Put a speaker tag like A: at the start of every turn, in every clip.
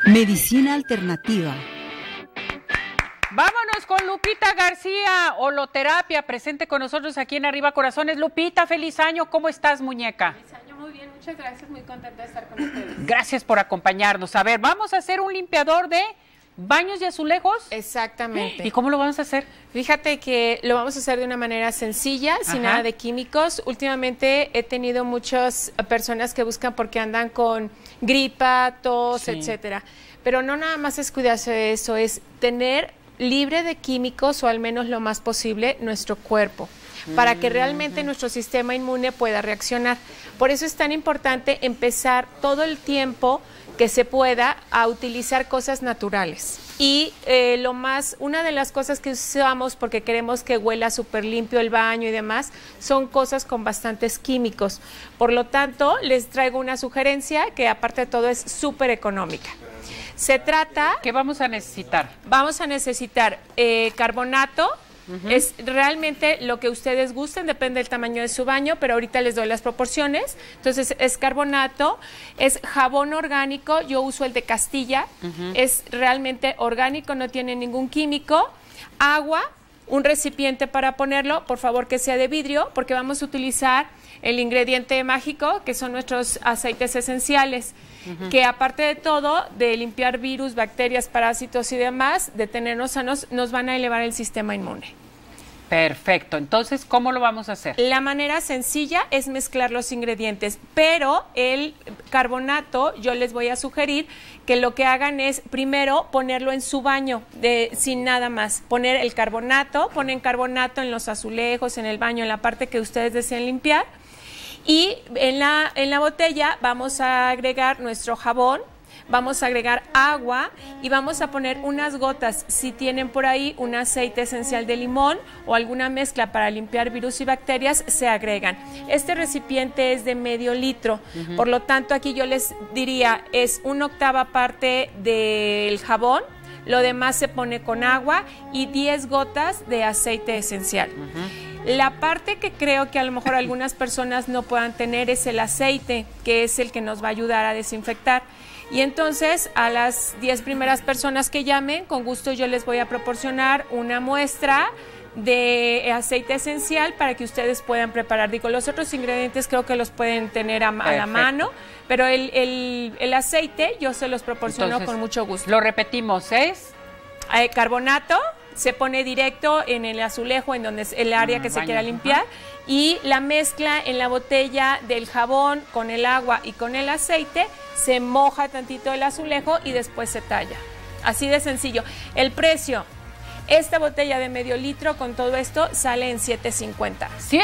A: Medicina alternativa.
B: Vámonos con Lupita García, holoterapia, presente con nosotros aquí en Arriba Corazones. Lupita, feliz año, ¿cómo estás, muñeca?
C: Feliz año, muy bien, muchas gracias, muy contenta de estar con ustedes.
B: Gracias por acompañarnos. A ver, vamos a hacer un limpiador de baños y azulejos.
C: Exactamente.
B: ¿Y cómo lo vamos a hacer?
C: Fíjate que lo vamos a hacer de una manera sencilla, sin nada de químicos. Últimamente he tenido muchas personas que buscan porque andan con gripa, tos, etcétera. Pero no nada más es cuidarse de eso, es tener libre de químicos o al menos lo más posible nuestro cuerpo, para que realmente nuestro sistema inmune pueda reaccionar. Por eso es tan importante empezar todo el tiempo que se pueda a utilizar cosas naturales. Y una de las cosas que usamos porque queremos que huela súper limpio el baño y demás, son cosas con bastantes químicos. Por lo tanto, les traigo una sugerencia que aparte de todo es súper económica. Se trata...
B: ¿Qué vamos a necesitar?
C: Vamos a necesitar carbonato. Es realmente lo que ustedes gusten, depende del tamaño de su baño, pero ahorita les doy las proporciones. Entonces es carbonato, es jabón orgánico, yo uso el de Castilla, es realmente orgánico, no tiene ningún químico, agua, un recipiente para ponerlo, por favor que sea de vidrio, porque vamos a utilizar el ingrediente mágico, que son nuestros aceites esenciales, que aparte de todo, de limpiar virus, bacterias, parásitos y demás, de tenernos sanos, nos van a elevar el sistema inmune.
B: Perfecto. Entonces, ¿cómo lo vamos a hacer?
C: La manera sencilla es mezclar los ingredientes, pero el carbonato yo les voy a sugerir que lo que hagan es primero ponerlo en su baño, sin nada más. Poner el carbonato, ponen carbonato en los azulejos, en el baño, en la parte que ustedes deseen limpiar. Y en la botella vamos a agregar nuestro jabón, vamos a agregar agua y vamos a poner unas gotas, si tienen por ahí un aceite esencial de limón o alguna mezcla para limpiar virus y bacterias, se agregan. Este recipiente es de medio litro, por lo tanto aquí yo les diría es 1/8 parte del jabón, lo demás se pone con agua y 10 gotas de aceite esencial. La parte que creo que a lo mejor algunas personas no puedan tener es el aceite, que es el que nos va a ayudar a desinfectar. Y entonces a las 10 primeras personas que llamen, con gusto yo les voy a proporcionar una muestra de aceite esencial para que ustedes puedan preparar. Digo, los otros ingredientes creo que los pueden tener a la mano, pero el aceite yo se los proporciono entonces, con mucho gusto.
B: Lo repetimos, ¿es?
C: Carbonato. Se pone directo en el azulejo, en donde es el área que se quiera limpiar, y la mezcla en la botella del jabón con el agua y con el aceite, se moja tantito el azulejo y después se talla. Así de sencillo. El precio, esta botella de medio litro con todo esto sale en $7.50.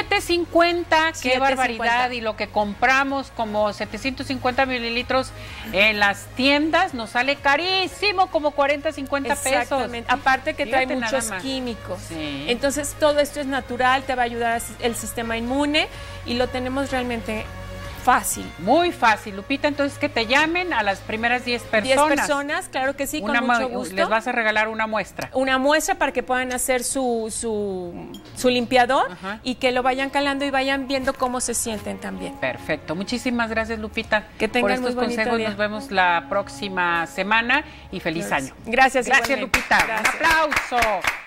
B: $7.50, qué barbaridad. Y lo que compramos como 750 mililitros en las tiendas nos sale carísimo, como 40, 50 pesos.
C: Exactamente. Aparte que trae muchos químicos. Entonces todo esto es natural, te va a ayudar el sistema inmune y lo tenemos realmente fácil.
B: Muy fácil, Lupita. Entonces, que te llamen a las primeras 10 personas.
C: 10 personas, claro que sí, con mucho gusto.
B: Les vas a regalar una muestra.
C: Una muestra para que puedan hacer su limpiador y que lo vayan calando y vayan viendo cómo se sienten también.
B: Perfecto. Muchísimas gracias, Lupita.
C: Que tengan
B: por estos
C: muy bonito
B: consejos.
C: día.
B: Nos vemos la próxima semana y feliz año.
C: Gracias.
B: Gracias, Lupita.
C: Gracias.
B: Un aplauso.